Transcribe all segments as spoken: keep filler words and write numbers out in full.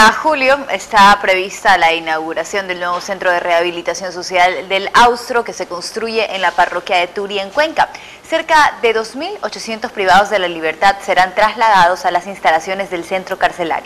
Para julio está prevista la inauguración del nuevo Centro de Rehabilitación Social del Austro que se construye en la parroquia de Turi, en Cuenca. Cerca de dos mil ochocientos privados de la libertad serán trasladados a las instalaciones del centro carcelario.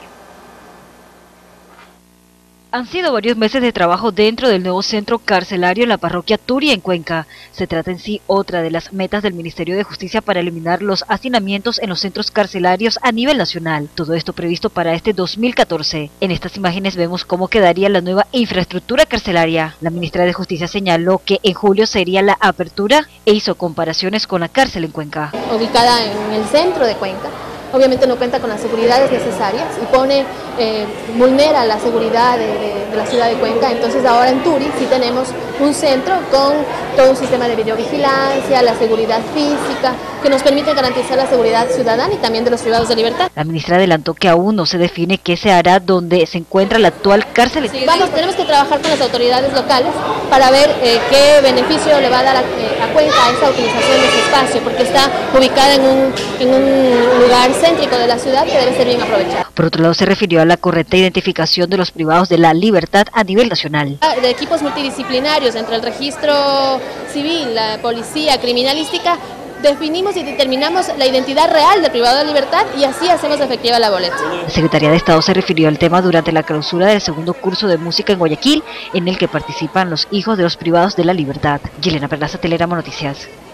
Han sido varios meses de trabajo dentro del nuevo centro carcelario en la parroquia Turi, en Cuenca. Se trata en sí otra de las metas del Ministerio de Justicia para eliminar los hacinamientos en los centros carcelarios a nivel nacional. Todo esto previsto para este dos mil catorce. En estas imágenes vemos cómo quedaría la nueva infraestructura carcelaria. La ministra de Justicia señaló que en julio sería la apertura e hizo comparaciones con la cárcel en Cuenca. Ubicada en el centro de Cuenca, obviamente no cuenta con las seguridades necesarias y pone, eh, vulnera la seguridad de, de, de la ciudad de Cuenca. Entonces ahora en Turi sí tenemos un centro con todo un sistema de videovigilancia, la seguridad física, que nos permite garantizar la seguridad ciudadana y también de los privados de libertad. La ministra adelantó que aún no se define qué se hará donde se encuentra la actual cárcel. Sí, vamos, tenemos que trabajar con las autoridades locales para ver eh, qué beneficio le va a dar a, eh, a Cuenca esa utilización de ese espacio, porque está ubicada en un, en un lugar céntrico de la ciudad que debe ser bien aprovechado. Por otro lado, se refirió a la correcta identificación de los privados de la libertad a nivel nacional. De equipos multidisciplinarios entre el registro civil, la policía, criminalística, definimos y determinamos la identidad real del privado de libertad y así hacemos efectiva la boleta. La Secretaría de Estado se refirió al tema durante la clausura del segundo curso de música en Guayaquil, en el que participan los hijos de los privados de la libertad. Yelena Perlaza, Telerama Noticias.